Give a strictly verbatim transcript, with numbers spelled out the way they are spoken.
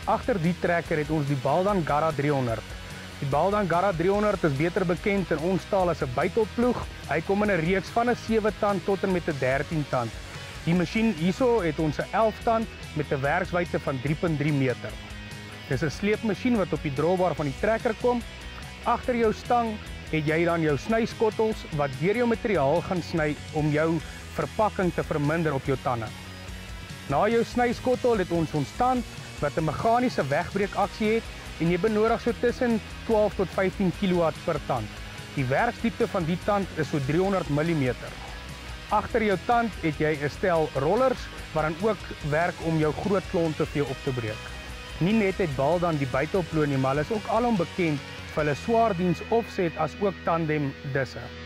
Agter die trekker het ons die Baldan Garra driehonderd. Die Baldan Garra driehonderd is beter bekend in ons taal as 'n buitelploeg. Hy kom in 'n reeks van 'n sewe tand tot en met 'n dertien tand. Die masjien hierso het ons 'n elf tand met 'n werkswyte van drie komma drie meter. Dis 'n sleepmasjien wat op die drawbar van die trekker kom. Agter jou stang het jy dan jou snyskottels wat deur jou materiaal gaan sny om jou verpakking te verminder op jou tande. Na jou snyskottel het ons ons tand wat 'n meganiese wegbreekaksie het en jy benodig so tussen twaalf tot vyftien kilowatt per tand. Die werksdiepte van die tand is so driehonderd millimeter. Agter jou tand het jy 'n stel rollers wat dan ook werk om jou groot klonte vir jou op te breek. Nie net het Baldan die buitelploeg nie, maar hulle is ook alom bekend vir hulle swaardiens offset as ook tandem disse.